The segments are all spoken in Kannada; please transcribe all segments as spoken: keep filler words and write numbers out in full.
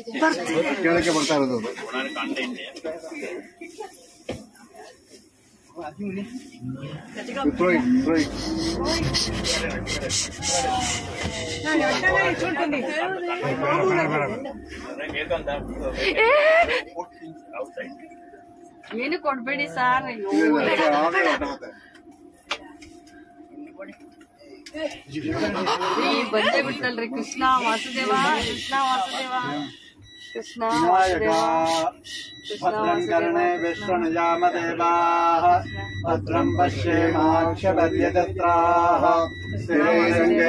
ಕೇಳಕ್ಕೆ ಬರ್ತಾ ಇರೋದು ಏನು ಕೊಡ್ಬೇಡಿ ಸಾರ್. ಬಂದೇ ಬಿಟ್ಟಲ್ರಿ ಕೃಷ್ಣ ವಾಸುದೇವ ಕೃಷ್ಣ ವಾಸುದೇವ ಕೃಷ್ಣ ವಾಸುದೇವ ಭದ್ರಂ ಕರ್ಣೇ ವಿಶ್ವನುಜಾಮದೇವಾಃ ಭದ್ರಂ ಪಶ್ಯೇಮಾಕ್ಷಪರ್ಯಜತ್ರಾಃ ಸ್ಥಿರೈರಂಗೇ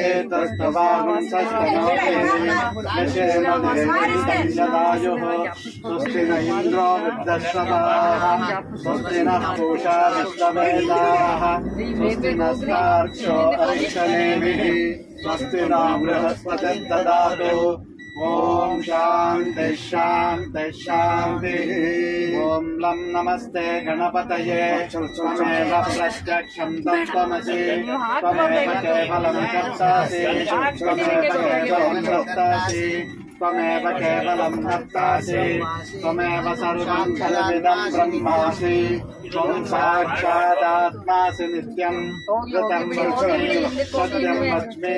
ತಸ್ತವಾಗುಂಸಸ್ತನೋತಿರ್ಯಶೇಮದೇವೀತಂಜದಾಯುಃ ಸ್ವಸ್ತಿ ನ ಇಂದ್ರೋ ವೃद्धಶ್ರವಾಃ ಸ್ವಸ್ತಿ ನಃ पूषा विश्ववेदाः स्वस्ति नस्तार्क्ष्यो अरिष्टनेमिः स्वस्ति नो बृहस्पतिर्ददातु ओम शांति शांति शांति। ओम लं नमस्ते गणपतये त्वमेव प्रत्यक्षं त्वमसि त्वमेव केवलं कर्तासि त्वमेव केवलं भर्तासि त्वमेव केवलं भर्तासि त्वमेव सर्वं खलविदं ब्रह्मासि त्वं साक्षादात्मासि नित्यं ऋतं वच्मि सत्यं वच्मि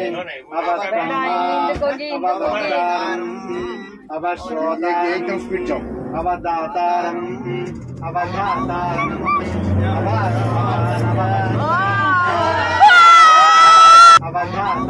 अवधानम् अवश्रोतारम् अवदातारम् अवधातारम् अवधातारम्